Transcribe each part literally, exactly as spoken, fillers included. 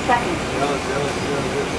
seconds. Yavaş yavaş yavaş.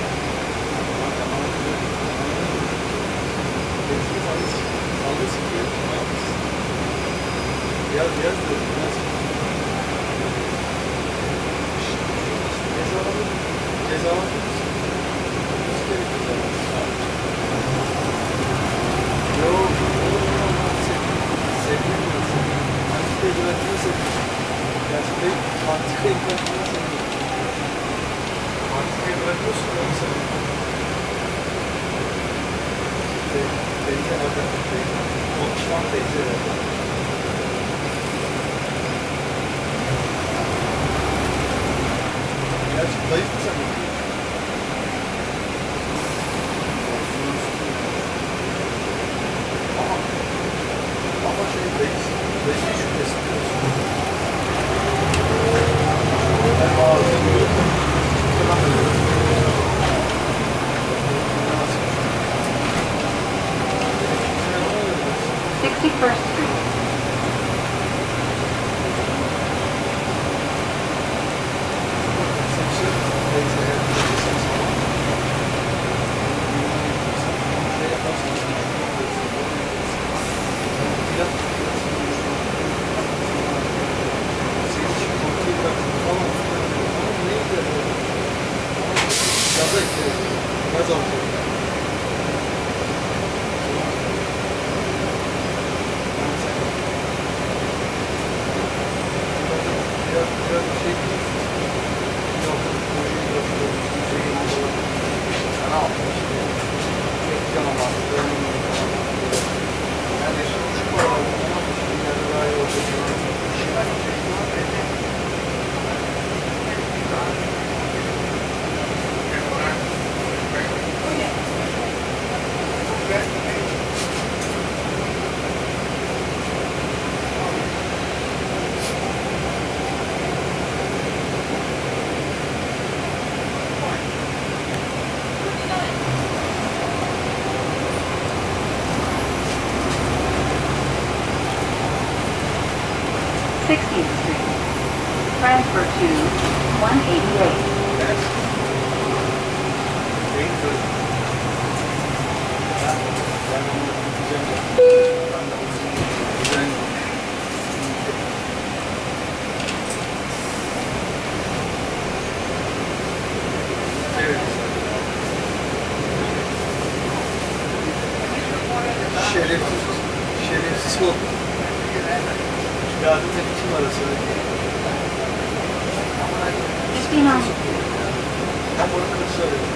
Sallı sıkıyor. Yaz yaz diyorum. Yaz. Cezalandın. Cezalandın mısın? Nasıl gerekiyor cezalandın? Yok. Sevmiyorsun. Antika idrakını seviyorsun. Gerçekten antika idrakını seviyorsun. Antika idrakıyorsun ya sen. Teyze nereden? Teyze. Konuşman teyze nereden? Gerçekten zayıf mı sen? Ama ama şey zayıf. Zayıf bir şüphesi diyorsun. Ben ağzını görüyorum. Tamam mı? sixty-first Street. Gaz alacak. Biraz biraz bir şey yok. Sana almış. Canım attı. Yani şu kadar yani daha iyi olacak. sixtieth Street. Transfer to one eighty-eight. That's dangerous. Şerefsiz, şerefsiz ol. Yardım et kim arası? fifty-nine. Ben bunu kırık söyledim.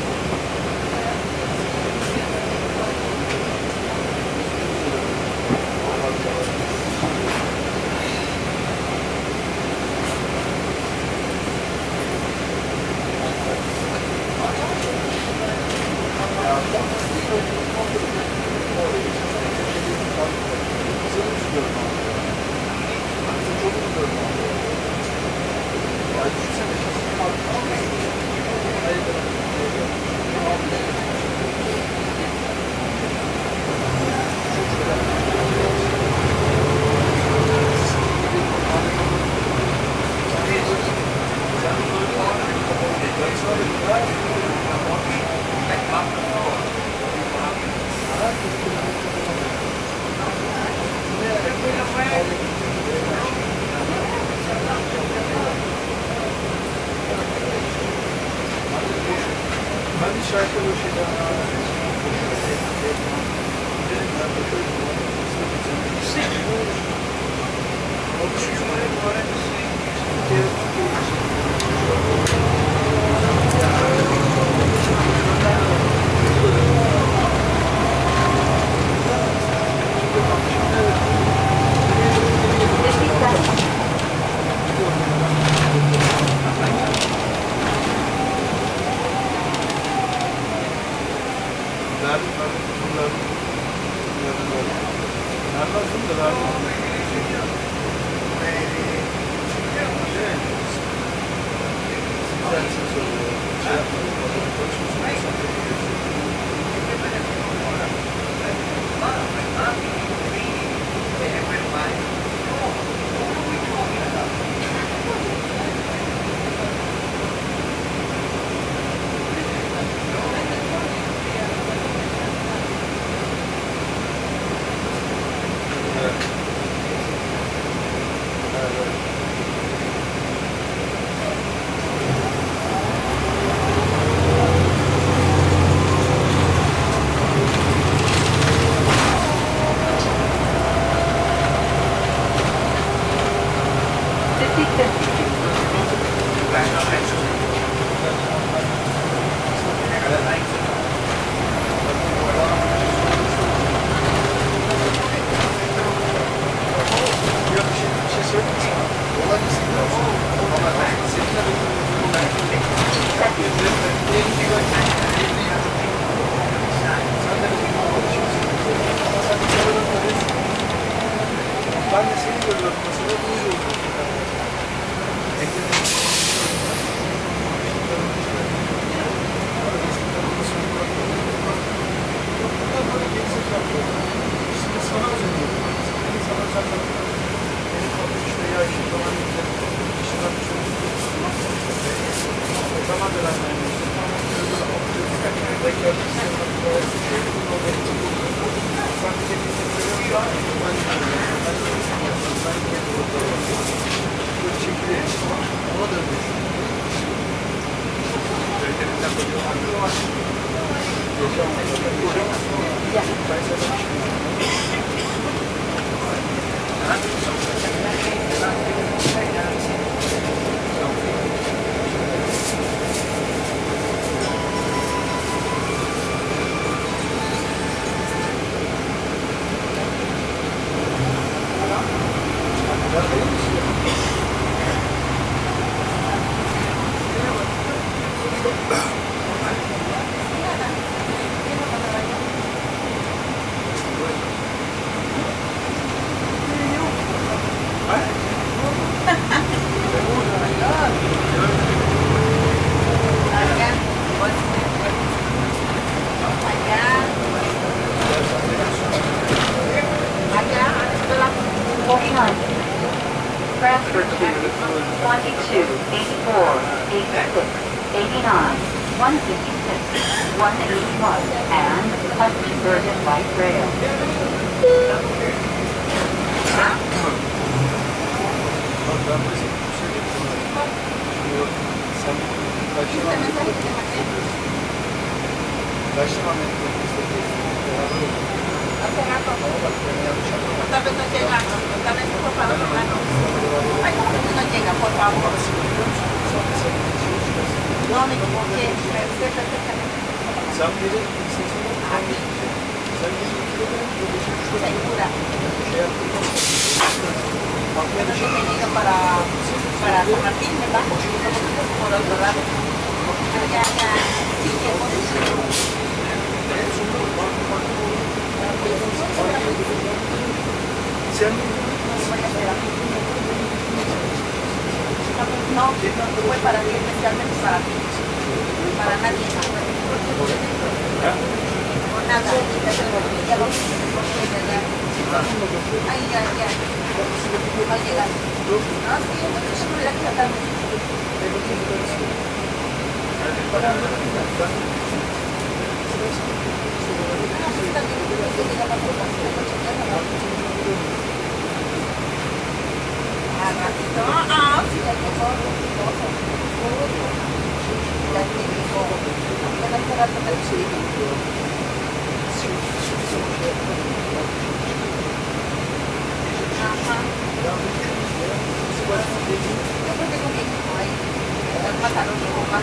Ben bir şarkı bu şeyden verdim, verdim, verdim, verdim, verdim, verdim, verdim, verdim, verdim, fifty-fifth Street. Ben de seni görüyorum. Mesela duyuyorum. İşte sana özeniyorum. Beni sana zaten beni kaldı işte ya işte zaman güzel. İşte ben şöyle zaman da ben yani işte tamam şöyle alıyoruz. Tekrar sistemler böyle bir şey ben bir de bir şey görüyorum şu an. Ben ben ben böyle çekiliyor. Ona da öyle. Transfer to twenty-two, eighty-four, eighty-six, eighty-nine, one fifty-six, one eighty-one, and touch Bergen Light Rail. Otra vez no llega, otra vez por favor, hermano. Ay, no, no llega, por favor. No me equivoqué, me sé perfectamente. Aquí. Segura. Yo no he venido para, para San Martín, ¿verdad? Por otro lado. Pero ya, ya, sí llego. No, fue para ti, especialmente para ti. Para nadie más. Por nada, ya lo Ay, ya, ya. Va a llegar. No, sí, entonces yo me voy a quedar. Al ratito, ah, sí, ya llegó, ya llegó, ya no esperar por el chico. Ajá. Yo creo que con mi equipo ahí, el pantalón llegó más.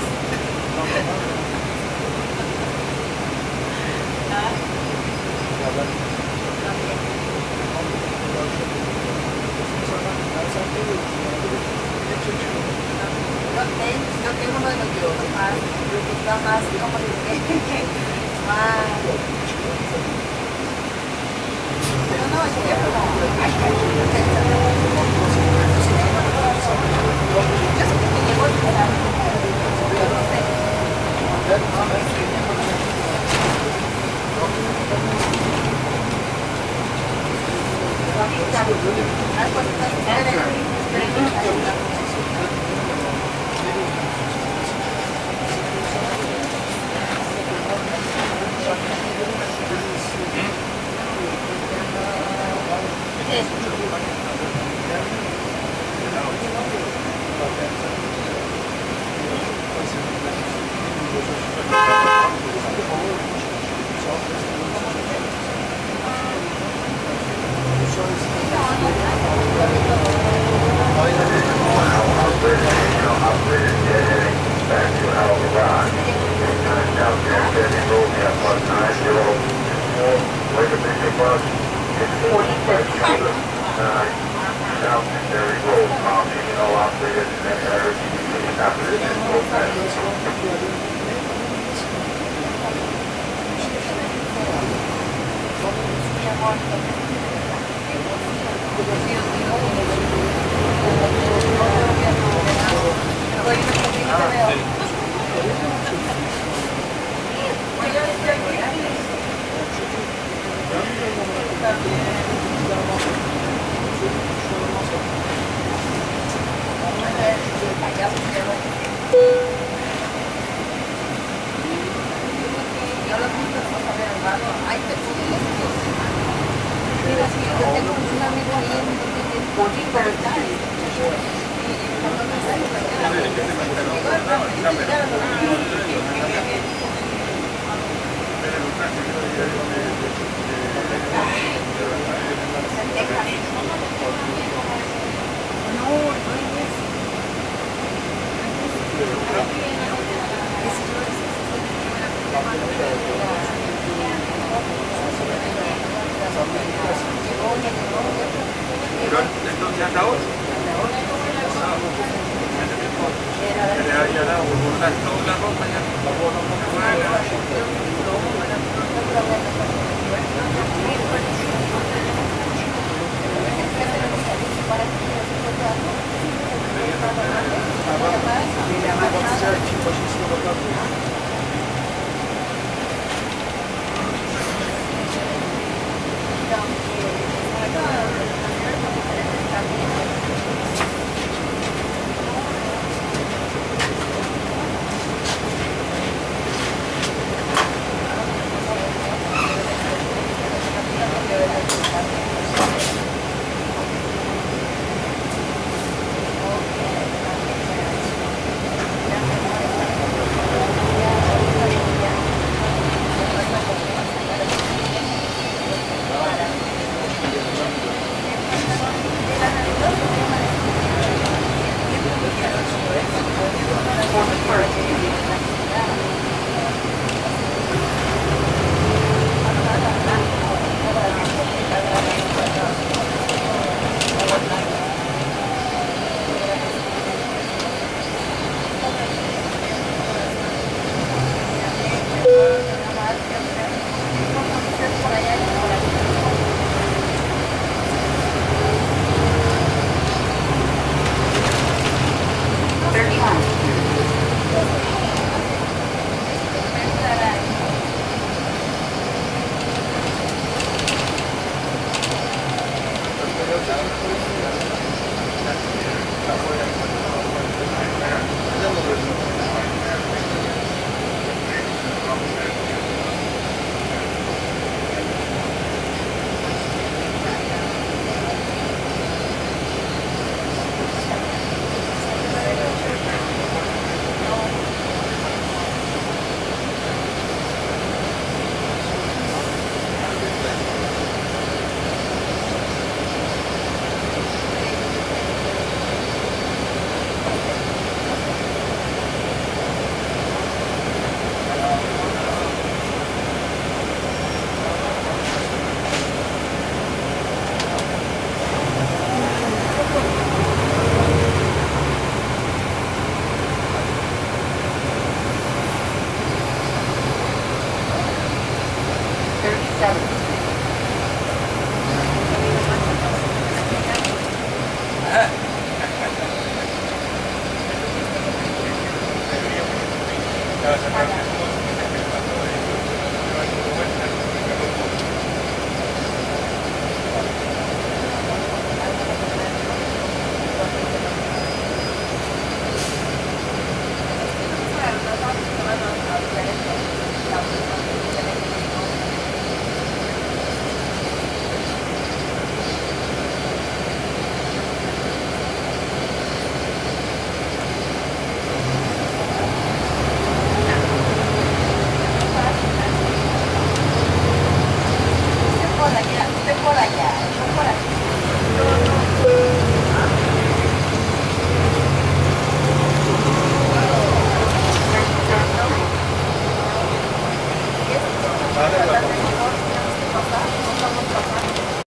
Yo tengo uno de los videos más, está más, como que, más, pero no, es que como, ay, ay, yo sé que me llegó el plan, pero no sé. Entonces hasta ahora. Ya la burbuja, toda la ropa ya. Para